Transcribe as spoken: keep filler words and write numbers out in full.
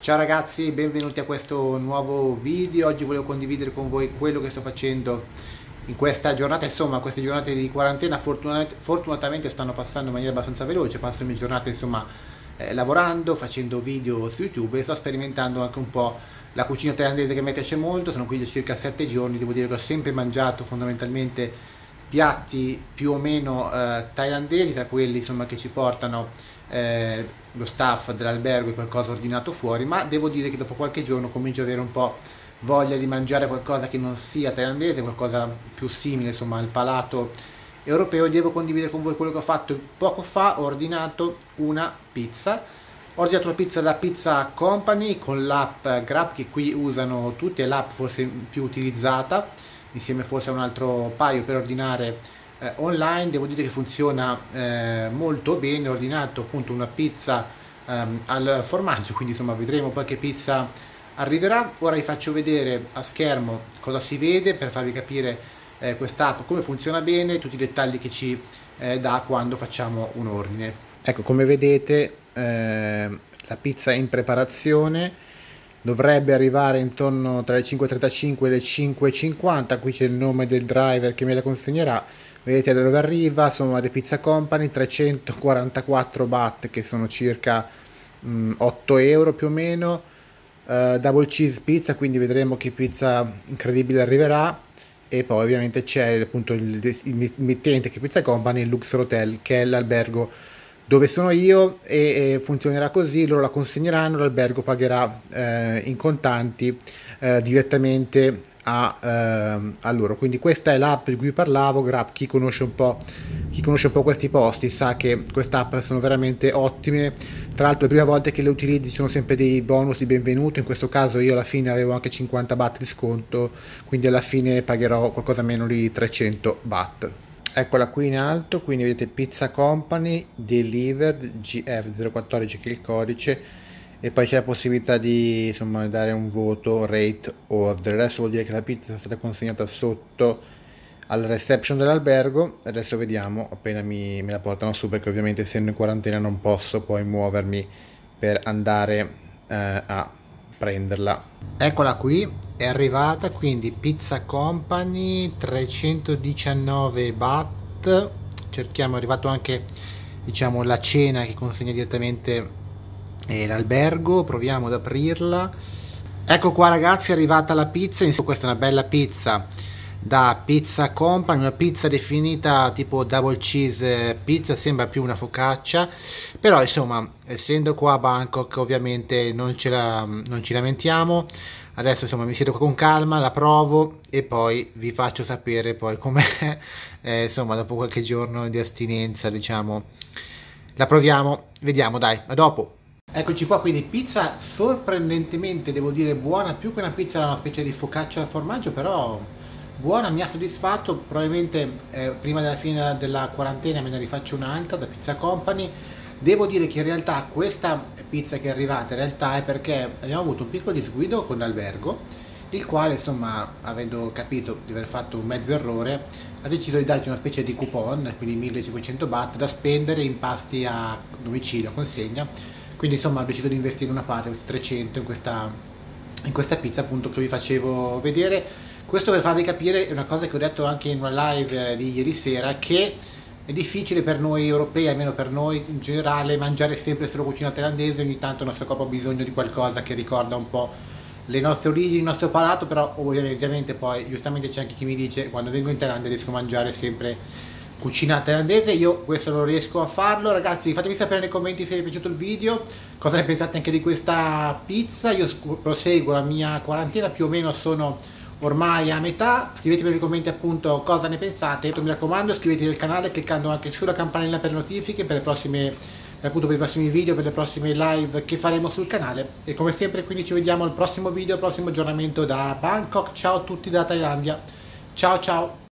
Ciao ragazzi, benvenuti a questo nuovo video. Oggi volevo condividere con voi quello che sto facendo in questa giornata. Insomma, queste giornate di quarantena fortunat- fortunatamente stanno passando in maniera abbastanza veloce. Passo le mie giornate insomma eh, lavorando, facendo video su YouTube e sto sperimentando anche un po' la cucina thailandese che mi piace molto. Sono qui da circa sette giorni, devo dire che ho sempre mangiato fondamentalmente piatti più o meno eh, thailandesi, tra quelli insomma che ci portano eh, lo staff dell'albergo e qualcosa ordinato fuori, ma devo dire che dopo qualche giorno comincio ad avere un po' voglia di mangiare qualcosa che non sia thailandese, qualcosa più simile insomma al palato europeo. Devo condividere con voi quello che ho fatto poco fa. Ho ordinato una pizza. Ho ordinato una pizza dalla Pizza Company con l'app Grab, che qui usano tutti, è l'app forse più utilizzata, insieme forse a un altro paio per ordinare eh, online. Devo dire che funziona eh, molto bene. Ho ordinato appunto una pizza ehm, al formaggio, quindi insomma vedremo poi che pizza arriverà. Ora vi faccio vedere a schermo cosa si vede per farvi capire eh, quest'app come funziona bene, tutti i dettagli che ci eh, dà quando facciamo un ordine. Ecco, come vedete eh, la pizza è in preparazione. Dovrebbe arrivare intorno tra le cinque e trentacinque e le cinque e cinquanta. Qui c'è il nome del driver che me la consegnerà. Vedete da dove arriva, sono The Pizza Company, trecentoquarantaquattro baht, che sono circa mh, otto euro più o meno. Uh, double cheese pizza, quindi vedremo che pizza incredibile arriverà. E poi ovviamente c'è appunto il, il mittente che è Pizza Company, il Luxor Hotel, che è l'albergo dove sono io, e, e funzionerà così: loro la consegneranno, l'albergo pagherà eh, in contanti eh, direttamente a, eh, a loro. Quindi questa è l'app di cui parlavo, Grab. Chi conosce un po', chi conosce un po' questi posti sa che queste app sono veramente ottime. Tra l'altro le prime volte che le utilizzi sono sempre dei bonus di benvenuto. In questo caso io alla fine avevo anche cinquanta baht di sconto, quindi alla fine pagherò qualcosa meno di trecento baht. Eccola qui in alto, quindi vedete Pizza Company Delivered G F zero quattordici, che è il codice, e poi c'è la possibilità di insomma dare un voto, rate order. Adesso vuol dire che la pizza è stata consegnata sotto alla reception dell'albergo. Adesso vediamo appena mi, me la portano su, perché ovviamente essendo in quarantena non posso poi muovermi per andare eh, a prenderla. Eccola qui, è arrivata, quindi Pizza Company, trecentodiciannove baht. Cerchiamo, è arrivato anche diciamo la cena che consegna direttamente eh, l'albergo. Proviamo ad aprirla. Ecco qua ragazzi, è arrivata la pizza. Questa è una bella pizza da Pizza Company, una pizza definita tipo double cheese pizza, sembra più una focaccia, però insomma essendo qua a Bangkok ovviamente non, ce la, non ci lamentiamo. Adesso insomma mi siedo qua con calma, la provo e poi vi faccio sapere poi com'è. eh, insomma dopo qualche giorno di astinenza diciamo la proviamo, vediamo, dai, a dopo. Eccoci qua, quindi pizza sorprendentemente devo dire buona, più che una pizza era una specie di focaccia al formaggio, però buona, mi ha soddisfatto. Probabilmente eh, prima della fine della quarantena me ne rifaccio un'altra da Pizza Company. Devo dire che in realtà questa pizza che è arrivata in realtà è perché abbiamo avuto un piccolo disguido con l'albergo, il quale insomma, avendo capito di aver fatto un mezzo errore, ha deciso di darci una specie di coupon, quindi millecinquecento baht da spendere in pasti a domicilio, a consegna. Quindi insomma ho deciso di investire una parte, questi trecento, in questa, in questa pizza appunto che vi facevo vedere. Questo per farvi capire una cosa che ho detto anche in una live di ieri sera, che è difficile per noi europei, almeno per noi in generale, mangiare sempre solo cucina thailandese. Ogni tanto il nostro corpo ha bisogno di qualcosa che ricorda un po' le nostre origini, il nostro palato, però ovviamente poi giustamente c'è anche chi mi dice quando vengo in Thailandia riesco a mangiare sempre cucina thailandese. Io questo non riesco a farlo. Ragazzi, fatemi sapere nei commenti se vi è piaciuto il video, cosa ne pensate anche di questa pizza. Io proseguo la mia quarantena, più o meno sono ormai a metà. Scrivetemi nei commenti appunto cosa ne pensate. Mi raccomando, iscrivetevi al canale cliccando anche sulla campanella per notifiche per le prossime, appunto per i prossimi video, per le prossime live che faremo sul canale. E come sempre quindi ci vediamo al prossimo video, al prossimo aggiornamento da Bangkok. Ciao a tutti da Thailandia, ciao ciao.